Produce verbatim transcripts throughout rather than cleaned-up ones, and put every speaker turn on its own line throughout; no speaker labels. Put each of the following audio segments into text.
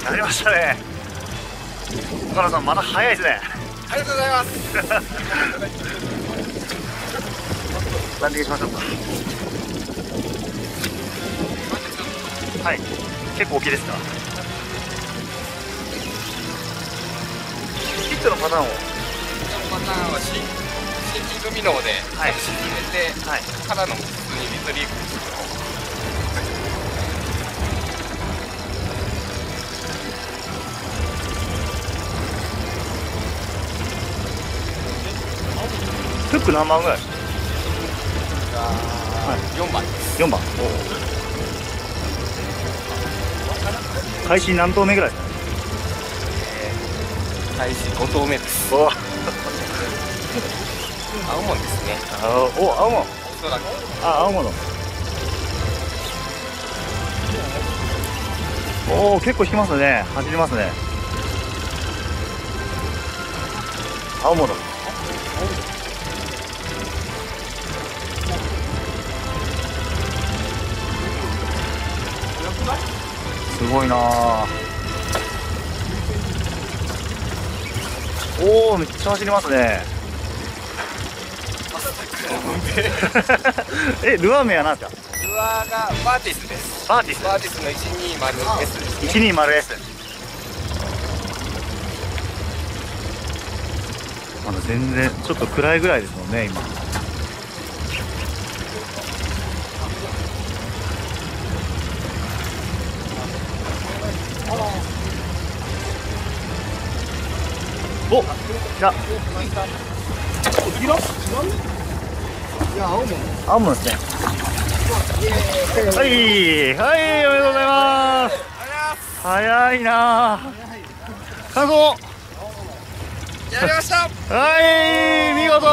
やりましたね。岡野さんまだ早いですね。
ありがとうございます。
ランディングしましょうか。はい、結構大きいですか。ヒットのパターンを
このパターンはシンキングミノーで
はい
沈めて、
はい、
からの普通にリトリーブですけど、
フック何番ぐらい？
はい、よんばんです。
よんばん。開始何投目ぐらいですか？
開始ご投目です。
お
青門ですね。
あお青物。
おそらく
あ青物。おお結構引きますね。走りますね。青物。すごいなあ。おおめっちゃ走りますね。えルアー名は何ですか？
ルアーがバーティスです。
バーティス。
バーティスの いちにーまるエス ですね。
いちにーまるエス。まだ全然ちょっと暗いぐらいですもんね今。お、じゃあ青物ですね。はいはい、おめでとうございます。早いなあ。感想
やりました。
はい、見事。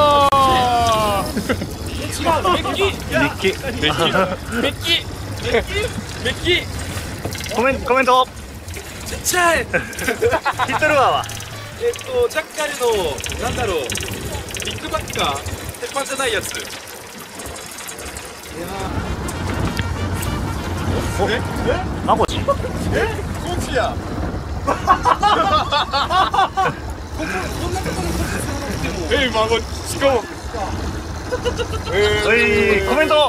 違う、メッキ
メッキ
メッキメッキメッキメッキ
コメントコメント
ちっちゃい。
ヒットルアーは
えっとジャッカルのなんだろう、ビッグバックか鉄板じゃないやつ。
おえマコチ。
えこっちや。え孫しかも。
はいコメント。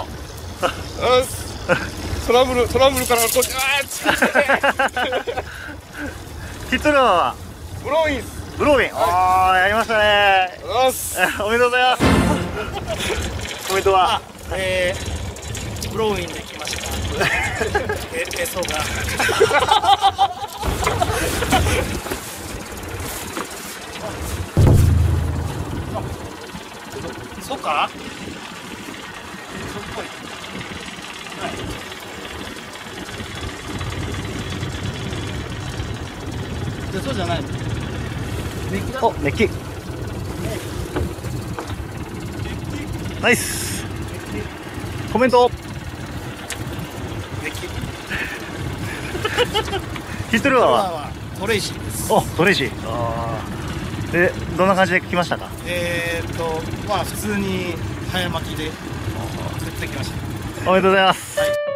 トラブルトラブルからこっち。
ヒットルアーは
ブローインス。
ブロービン。ああやりましたね。おめでとうございます。コメントは
えー、ブローインできました。え、え、そうか。そうか。そうっぽい。はい。じゃ、そうじゃないの。メッキだ。
おメッキ。ナイス。コメント。
メッキ。
ヒットルアーは
トレイシーです。
おトレイシー。ああでどんな感じで来ましたか？
えーっとまあ普通に早巻きで釣ってきました。
おめでとうございます。
はい。